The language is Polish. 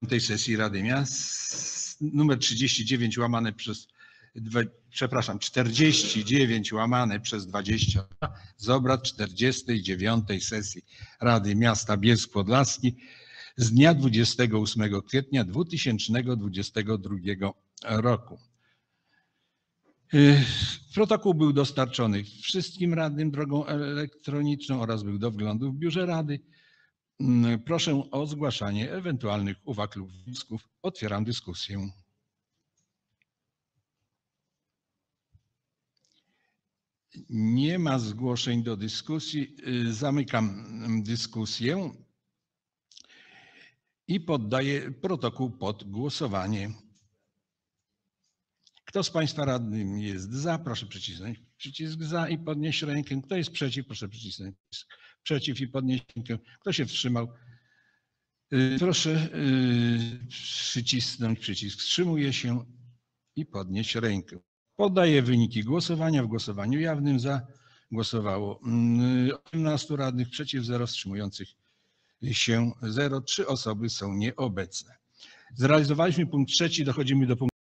tej sesji Rady Miast numer 39 łamane przez 49 łamane przez 20 z obrad 49 sesji Rady Miasta Bielsk Podlaski z dnia 28 kwietnia 2022 roku. Protokół był dostarczony wszystkim radnym drogą elektroniczną oraz był do wglądu w biurze Rady. Proszę o zgłaszanie ewentualnych uwag lub wniosków. Otwieram dyskusję. Nie ma zgłoszeń do dyskusji. Zamykam dyskusję i poddaję protokół pod głosowanie. Kto z Państwa radnych jest za, proszę przycisnąć przycisk za i podnieść rękę. Kto jest przeciw, proszę przycisnąć przeciw i podnieść rękę. Kto się wstrzymał? Proszę przycisnąć przycisk wstrzymuje się i podnieść rękę. Podaję wyniki głosowania. W głosowaniu jawnym za głosowało 18 radnych, przeciw 0, wstrzymujących się 0. 3 osoby są nieobecne. Zrealizowaliśmy punkt 3, dochodzimy do punktu